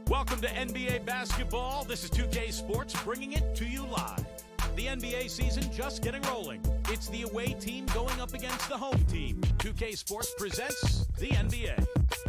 Welcome to NBA basketball. This is 2K Sports bringing it to you live. The NBA season just getting rolling. It's the away team going up against the home team. 2K Sports presents the NBA.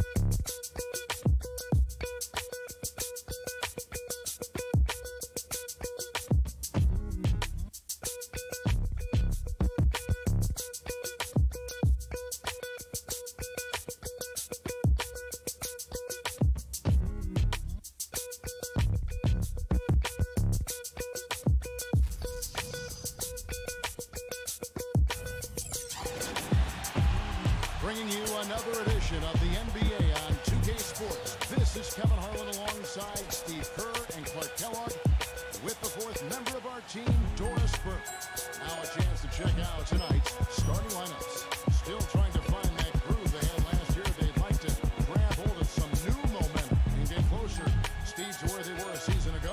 Bringing you another edition of the NBA on 2K Sports. This is Kevin Harlan alongside Steve Kerr and Clark Kellogg with the fourth member of our team, Doris Burke. Now a chance to check out tonight's starting lineups. Still trying to find that groove they had last year. They'd like to grab hold of some new momentum and get closer, Steve, to where they were a season ago.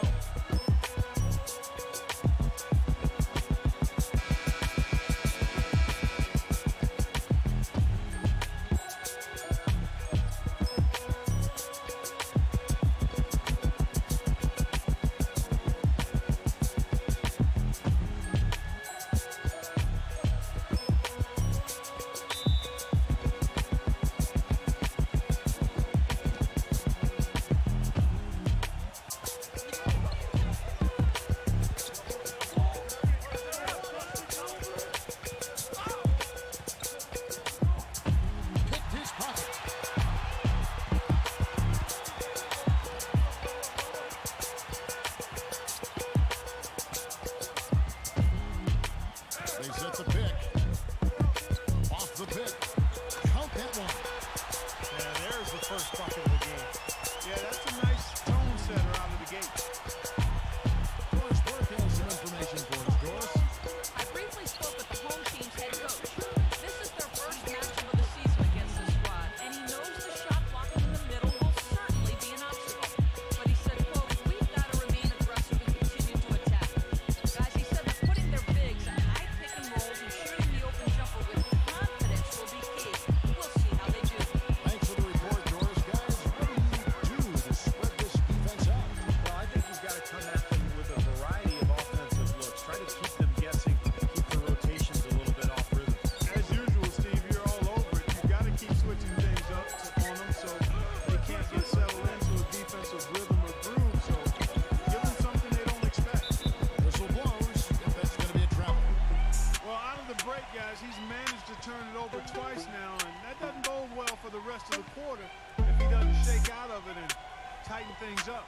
They set the pick. Off the pick. Count that one. Yeah, there's the first bucket of the game. Yeah, that's a nice tone setter out of the gate. Doris Burke has some information for us, Doris. I briefly spoke with the home team's head coach. This is their first matchup of the season against this squad, and he knows the shot blocking in the middle will certainly be an obstacle. But he said, quote, we've got to remain aggressive and continue to attack. Guys, he said that putting their bigs at high pick and rolls and shooting the open jumper with confidence will be key. We'll see how they do. Thanks for the report, Doris. Guys, what do you do to spread this defense out? Well, I think you've got to come at them with a variety of offensive looks. Try to keep them guessing, keep the rotations a little bit off rhythm. As usual, Steve, you're all over it. You've got to keep switching things up on them so they can't get settled into a defensive rhythm or groove. So give them something they don't expect. Whistle blows. That's going to be a travel. Well, out of the break, guys, he's managed to turn it over twice now, and that doesn't bode well for the rest of the quarter if he doesn't shake out of it and tighten things up.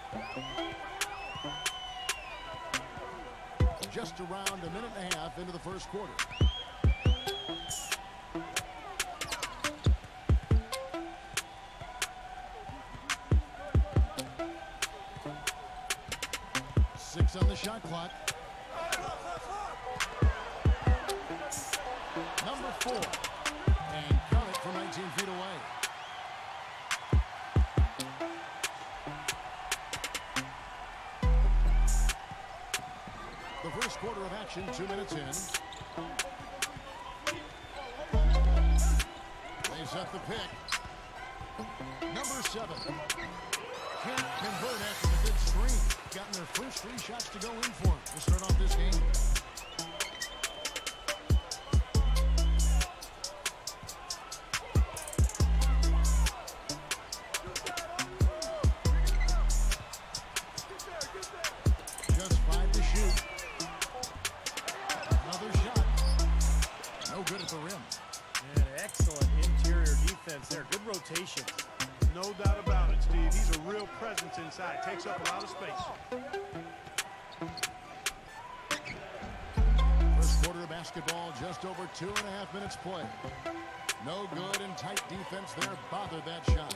Just around a minute and a half into the first quarter. Six on the shot clock. Number 4. And count it from 19 feet away. The first quarter of action, 2 minutes in. They set the pick. Number 7. Can't convert after the good screen. Gotten their first 3 shots to go in for it to start off this game. Just 5 to shoot. Another shot. No good at the rim. And excellent interior defense there. Good rotation. No doubt about it, Steve. He's a real presence inside. Takes up a lot of space. First quarter of basketball, just over 2.5 minutes play. No good and tight defense there. Bothered that shot.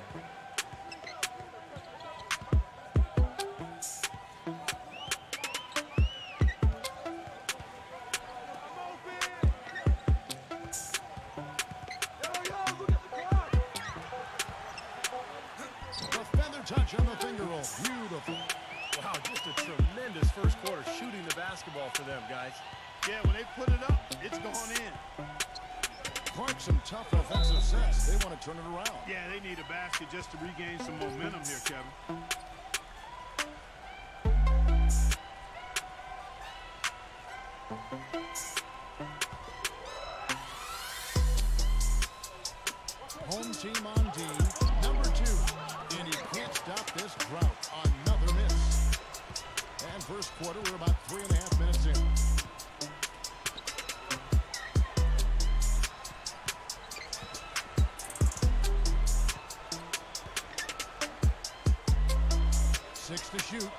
Touch on the finger roll. Beautiful. Wow, just a tremendous first quarter shooting the basketball for them, guys. Yeah, when they put it up, it's going in. Clark, some tough offensive sets. They want to turn it around. Yeah, they need a basket just to regain some momentum here, Kevin. this drought. Another miss. And first quarter, we're about 3.5 minutes in. Six to shoot.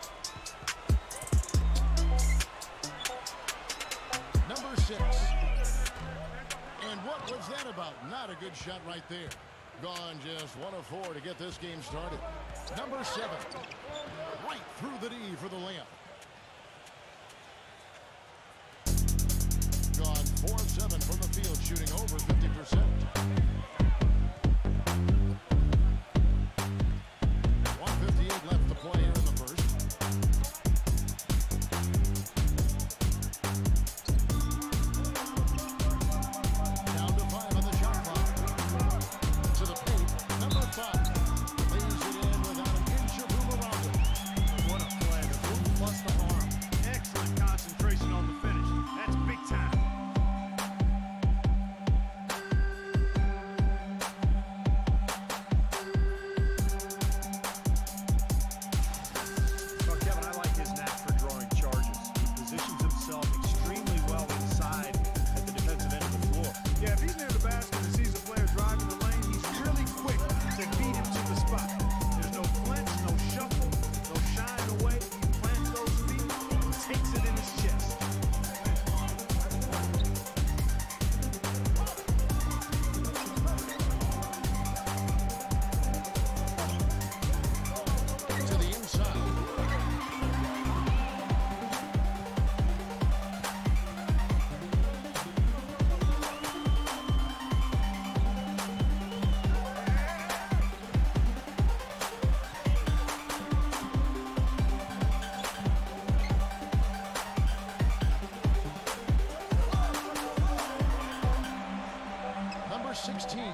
Number 6. And what was that about? Not a good shot right there. Gone just 1 of 4 to get this game started. Number 7. Right through the D for the layup. Gone 4 of 7 from the field, shooting over 50%. 1:58 left to play here in the first. Down to 5 on the shot clock. To the paint, number 5. Lays it in without an inch of room around it. What a play. The move plus the arm. Excellent concentration on the finish. That's big time. Well, Kevin, I like his knack for drawing charges. He positions himself extremely well inside at the defensive end of the floor. Yeah, if he's near the basket and sees a player driving the lane, he's really quick to beat him to the spot. There's no flinch, no shuffle, no shying away. He plants those feet and takes it in his chest. To the inside. Number 16.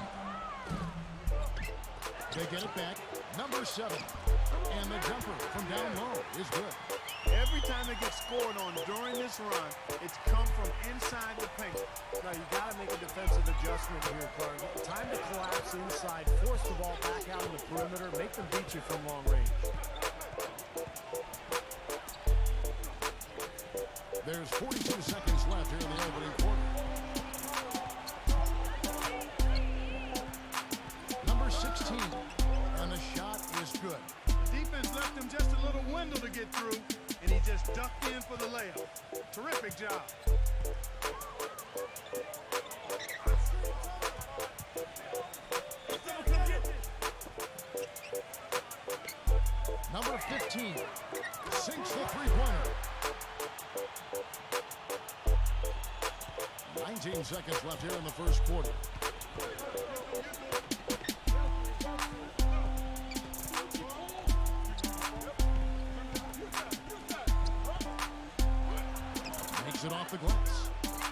They get it back. Number 7. And the jumper from down low is good. Every time they get scored on during this run, it's come from inside the paint. Now, you got to make a defensive adjustment here, Clark. Time to collapse inside, force the ball back out on the perimeter, make them beat you from long range. There's 42 seconds left here in the opening quarter. Number 16. And the shot is good. The defense left him just a little window to get through, and he just ducked in for the layup. Terrific job. Number 15 sinks the three-pointer. 19 seconds left here in the first quarter. Makes it off the glass.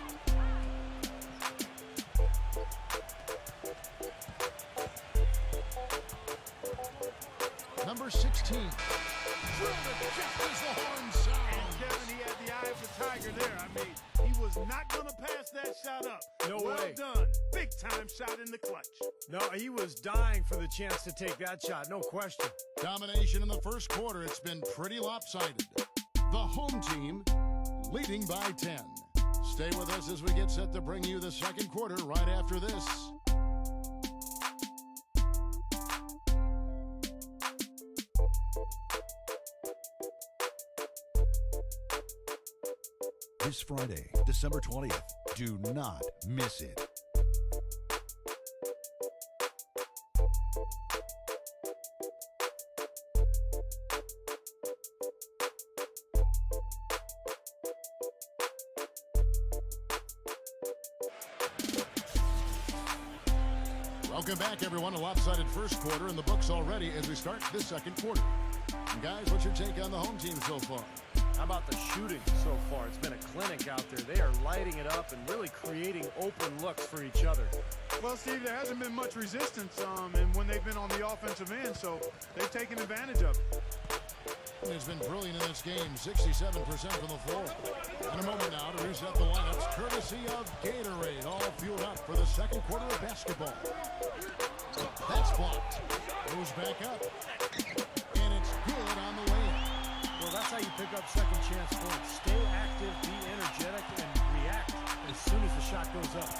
Number 16. Drilled it just as the horn sounds. Kevin, he had the eye of the tiger there. I mean, he was not going to pass that shot up. No well way. done. Big time shot in the clutch. No, he was dying for the chance to take that shot, no question. Domination in the first quarter. It's been pretty lopsided. The home team leading by 10. Stay with us as we get set to bring you the second quarter right after this. This Friday, December 20th. Do not miss it. Welcome back, everyone. A lopsided first quarter in the books already as we start this second quarter. And guys, what's your take on the home team so far? How about the shooting so far? It's been a clinic out there. They are lighting it up and really creating open looks for each other. Well, Steve, there hasn't been much resistance and when they've been on the offensive end, so they've taken advantage of it. It's been brilliant in this game, 67% from the floor. In a moment now to reset the lineups, courtesy of Gatorade, all fueled up for the second quarter of basketball. That's blocked. Goes back up. And it's pick up second chance points. Stay active, be energetic, and react as soon as the shot goes up.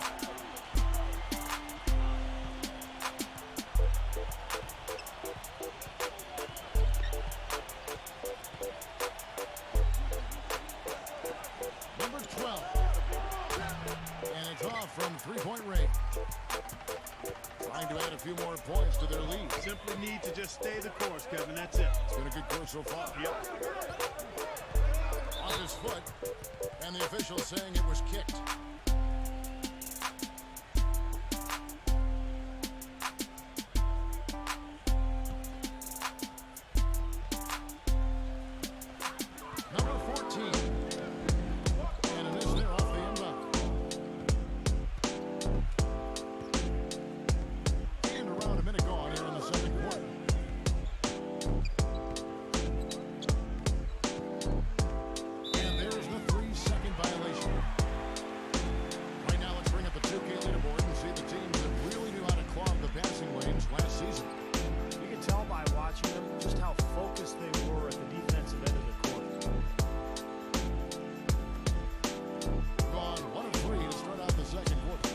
Number 12. And it's off from three-point range. Trying to add a few more points to their lead. Simply need to just stay the course, Kevin. That's it. It's been a good course so far. Yep. On his foot, and the official saying it was kicked. Number 14. And it is there off the inbound. And around a minute gone here in the second quarter. And there's the 3-second violation. Right now, let's bring up the 2K leaderboard and see the teams that really knew how to clog the passing lanes last season. You can tell by watching them just how focused they were at the defensive end of the court. Gone 1 of 3 to start out the second quarter.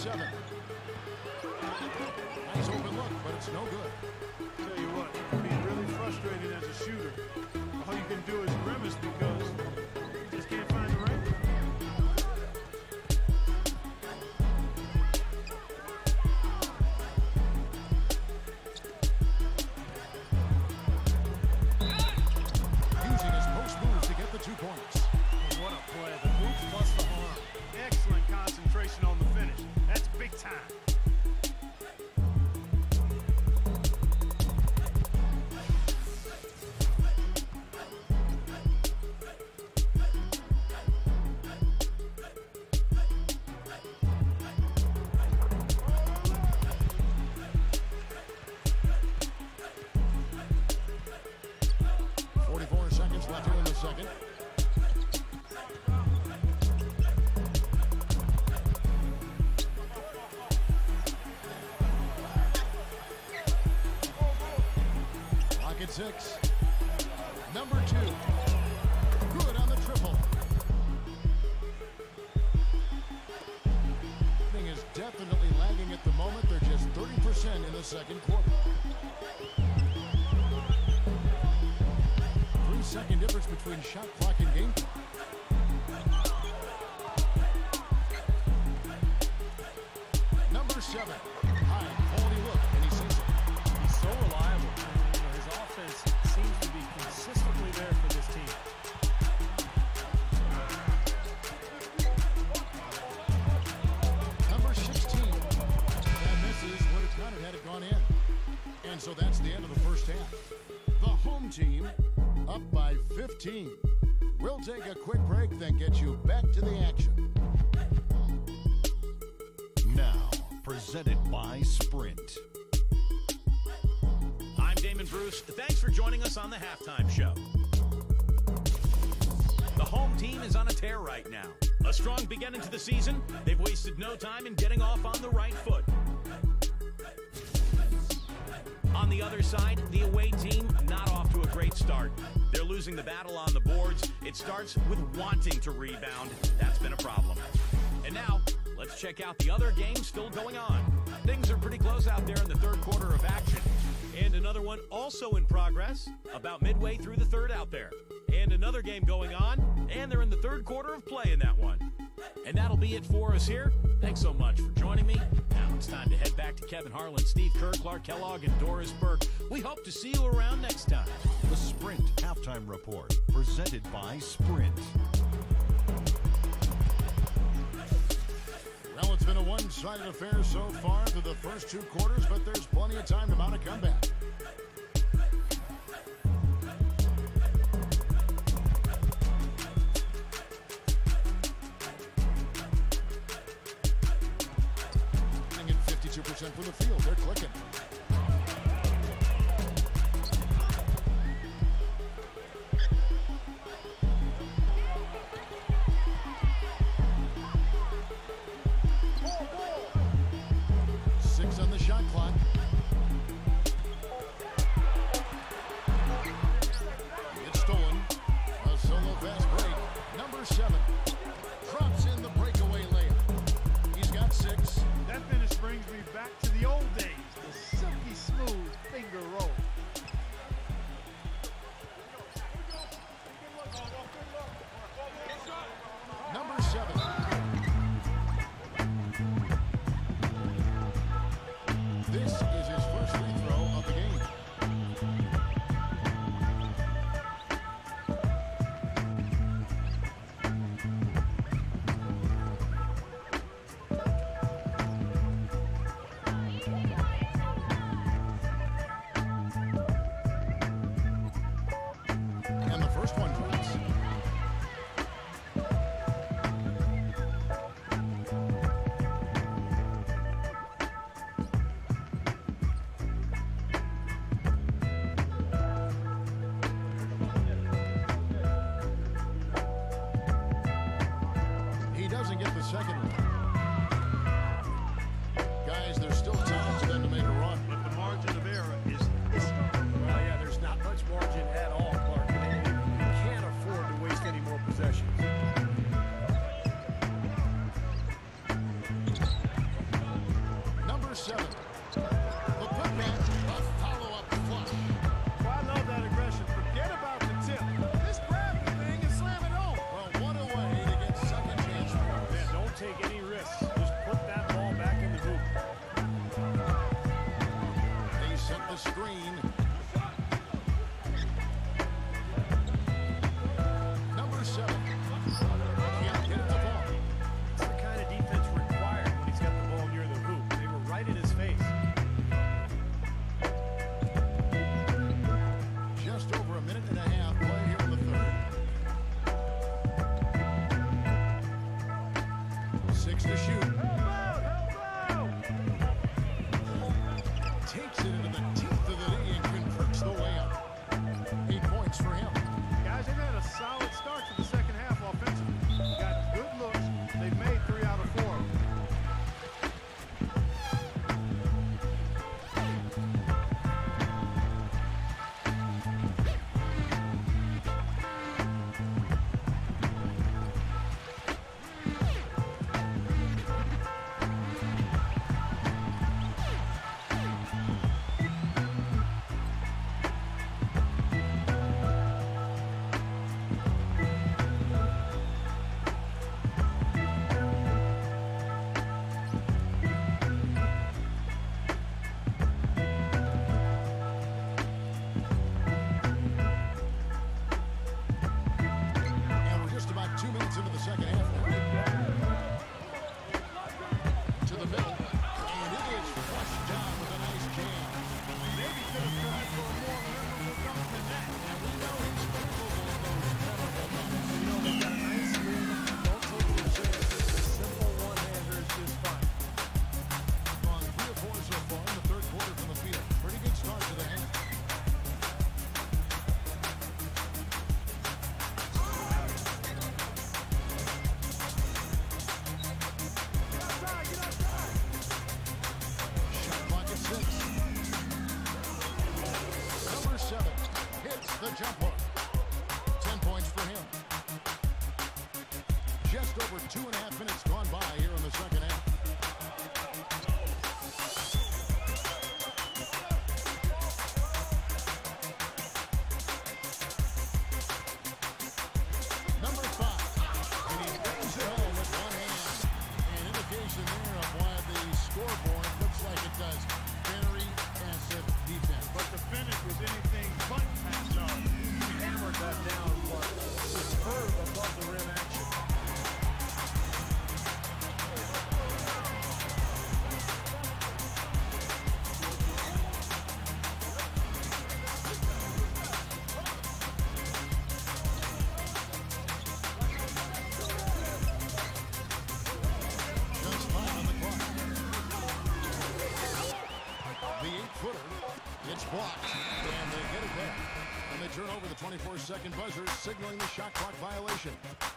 7. Nice open look, but it's no good. Tell you what, being really frustrated as a shooter, all you can do is grimace because you just can't find the ring. Using his post moves to get the 2 points. What a play. The move plus the arm. Excellent concentration on the finish. That's big time. Left here in the second. Lock at 6. Number 2. Good on the triple. Thing is definitely lagging at the moment. They're just 30% in the second quarter. 3-second difference between shot clock and game clock. Number 7. High quality look, and he sees it. He's so reliable. You know, his offense seems to be consistently there for this team. Number 16. That misses what it's not had it gone in. And so that's the end of the first half. The home team up by 15. We'll take a quick break, then get you back to the action. Now, presented by Sprint. I'm Damon Bruce. Thanks for joining us on the halftime show. The home team is on a tear right now. A strong beginning to the season. They've wasted no time in getting off on the right foot. On the other side, the away team not off to a great start. They're losing the battle on the boards. It starts with wanting to rebound. That's been a problem. And now, let's check out the other games still going on. Things are pretty close out there in the third quarter of action. And another one also in progress, about midway through the third out there. And another game going on, and they're in the third quarter of play in that one. And that'll be it for us here. Thanks so much for joining me. Now it's time to head back to Kevin Harlan, Steve Kerr, Clark Kellogg, and Doris Burke. We hope to see you around next time. The Sprint Halftime Report, presented by Sprint. Well, it's been a one-sided affair so far through the first 2 quarters, but there's plenty of time to mount a comeback. At 52% from the field, they're clicking. On the shot clock. It's stolen. A solo fast break. Number 7 drops in the breakaway layup. He's got 6. That finish brings me back to the old days. The silky smooth finger roll. Number 7. This is his first free throw of the game. And the first one drops. He doesn't get the second one. Guys, there's still time for them to make a run. But the margin of error is Well, yeah, there's not much margin at all, Clark. You can't afford to waste any more possessions. The jump hook. 10 points for him. Just over 2.5 minutes gone by here in the second half. Number 5. And he brings it home with one hand. An indication there of why the scoreboard looks like it does. Very passive defense. But the finish was anything but passive. He hammered that down, but superb above the rim action. Just 5 on the clock. The 8-footer. It's blocked. And they get it back. And they turn over the 24-second buzzer, signaling the shot clock violation.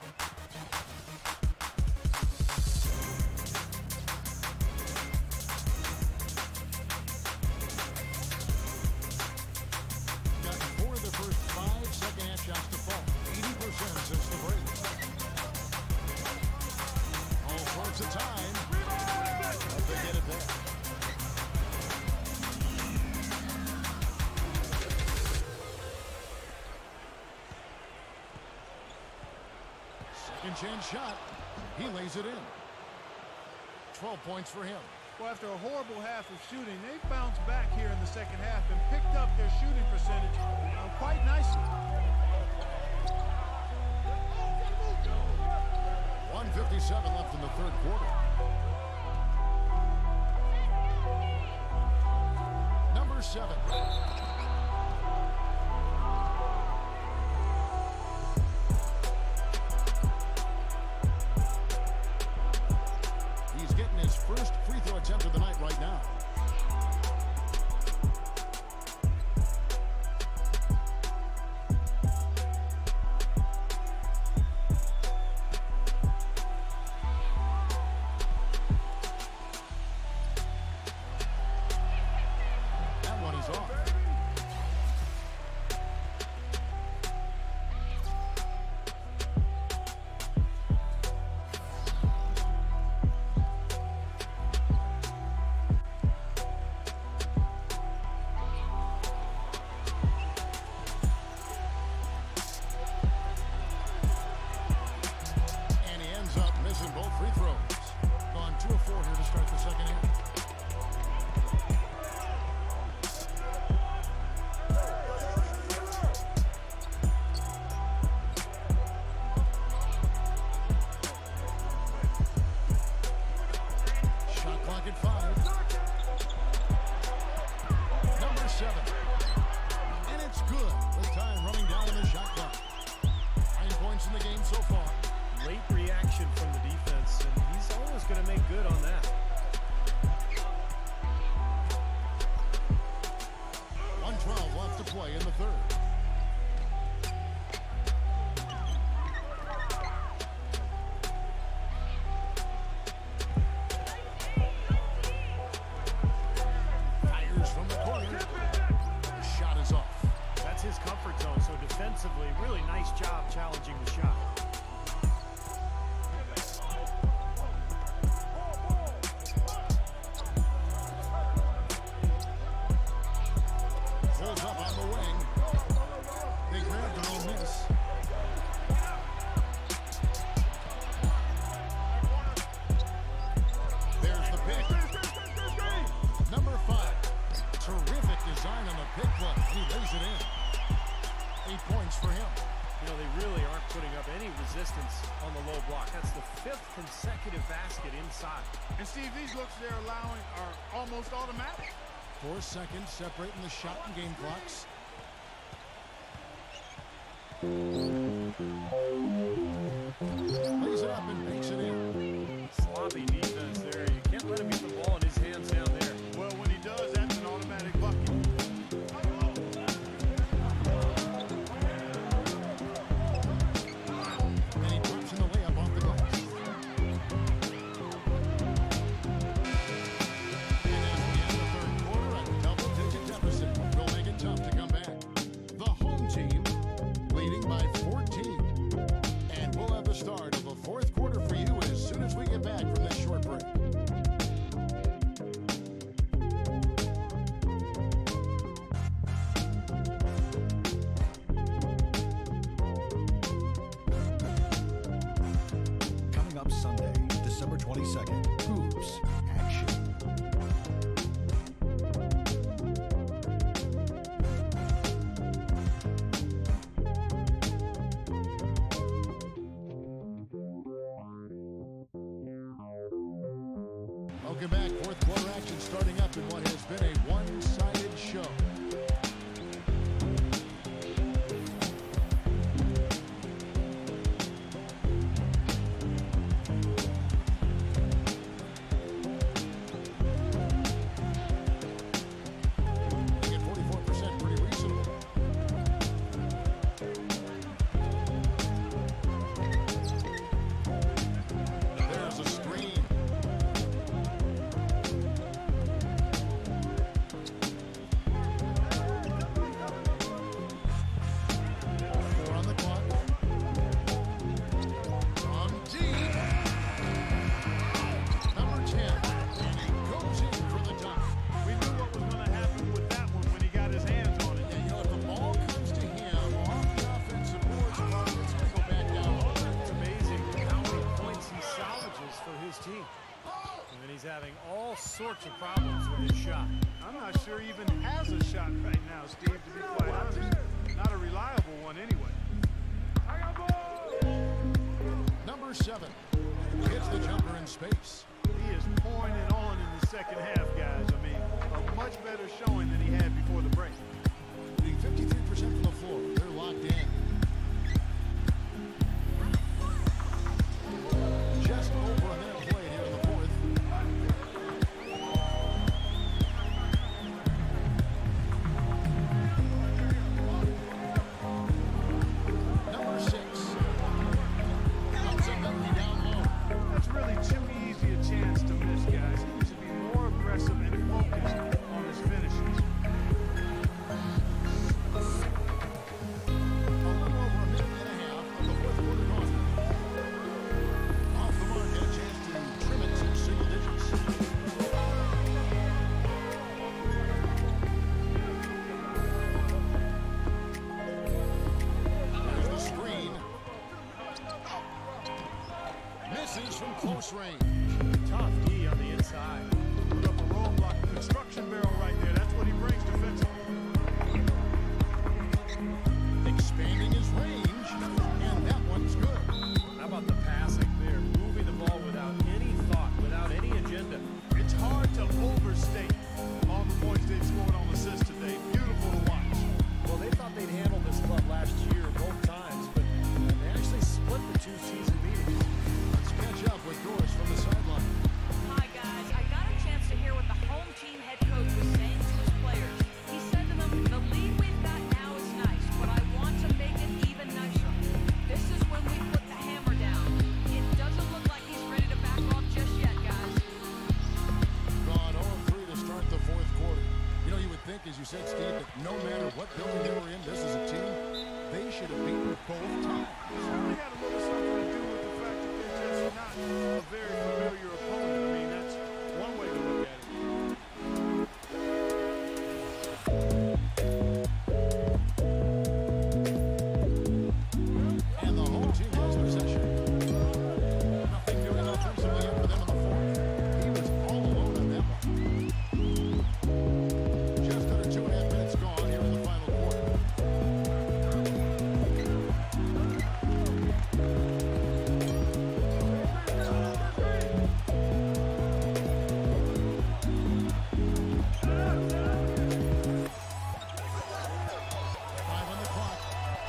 Got 4 of the first 5 second-half shots to fall. 80% since the break. All sorts of time. But they get it back. Second chance shot. He lays it in. 12 points for him. Well, after a horrible half of shooting, they bounced back here in the second half and picked up their shooting percentage quite nicely. 1:57 left in the third quarter. Number 7. He's getting his first free throw attempt of the night right now. That one is off. And he ends up missing both free throws. Gone 2 of 4 here to start the second half. Shot clock at 5. Number 7. And it's good with time running down in the shot clock. 9 points in the game so far. Late reaction from the defense, and he's always going to make good on that. 1:12 left to play in the third. Fires from the corner. Shot is off. That's his comfort zone, so defensively, really nice job challenging the shot. Pulls up on the wing. They grab their own miss. There's the pick. Number 5. Terrific design on the pick play. He lays it in. 8 points for him. You know, they really aren't putting up any resistance on the low block. That's the 5th consecutive basket inside. And Steve, these looks they're allowing are almost automatic. 4 seconds separating the shot and game clocks. Lays it up and makes it in. Sloppy defense there. You can't let him get the ball in his hands down there. Well, when he does, that's an automatic bucket. And he drops in the layup off the glass. And as we end the third quarter, a double-digit deficit will make it tough to come back. The home team Welcome back. Fourth quarter action starting up in what has been a one-sided show. Having all sorts of problems with his shot. I'm not sure he even has a shot right now, Steve, to be quite honest. Not a reliable one anyway. Number 7 hits the jumper in space. He is pouring it on in the second half, guys. I mean, a much better showing than he had before the break. Being 53% from the floor. They're locked in. Just over a minute played here in the fourth. Number 6 comes up empty down low. That's really too easy a chance to miss, guys. He needs to be more aggressive and focused on his finishes. A little over a minute and a half of the fourth quarter gone. Off the mark, had a chance to trim it to single digits. There's the screen. Misses from close range. Tough D on the inside. Put up a roadblock, construction barrel right there. That's what he brings defensively. Expanding his range, and that one's good. How about the passing there? Moving the ball without any thought, without any agenda. It's hard to overstate all the points they've scored on assists today. Beautiful to watch. Well, they thought they'd handle this club last year both times, but they actually split the two season meetings. Let's catch up with Doris from the sideline. Hi, guys. I got a chance to hear what the home team head coach was saying to his players. He said to them, the lead we've got now is nice, but I want to make it even nicer. This is when we put the hammer down. It doesn't look like he's ready to back off just yet, guys. Gone 0-3 to start the fourth quarter. You know, you would think, as you said, Steve, that no matter what building they were in, this is a team, they should have beaten both times. Certainly had a little something to do with the fact that they're just not a very familiar opponent. I mean, that's one way to look at it. And the home team has possession. Nothing doing offensively yet for them in the fourth. He was all alone on that one. Just under 2.5 minutes gone here in the final quarter. Five on the clock.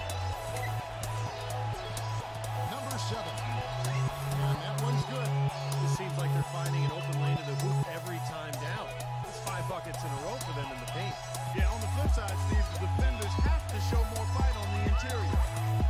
Number 7. And that one's good. It seems like they're finding an open lane to the hoop every time down. That's 5 buckets in a row for them in the paint. Yeah, on the flip side, Steve, the defenders have to show more fight on the interior.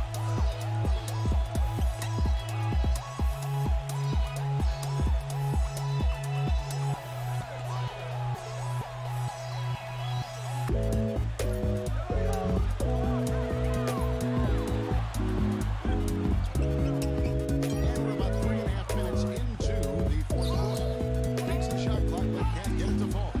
And we're about 3.5 minutes into the fourth quarter. Takes the shot clock, but can't get it to fall.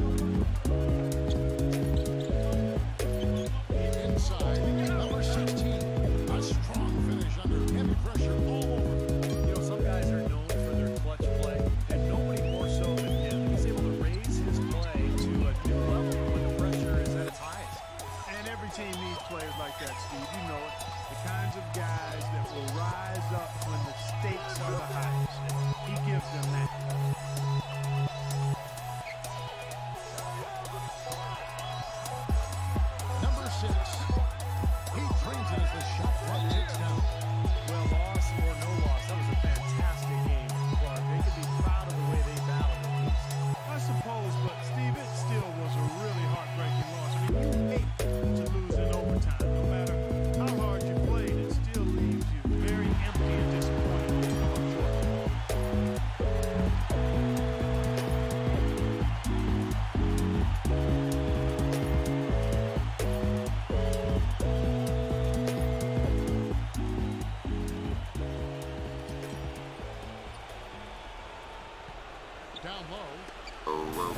Inside, number 16. A strong finish under heavy pressure all over. You know, some guys are known for their clutch play, and nobody more so than him. He's able to raise his play to a new level when the pressure is at its highest. And every team needs players like that, Steve. You know it. The kinds of guys that will rise up when the stakes are the highest. He gives them that.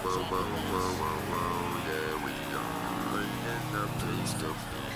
As always, Yeah, we got in the place to be.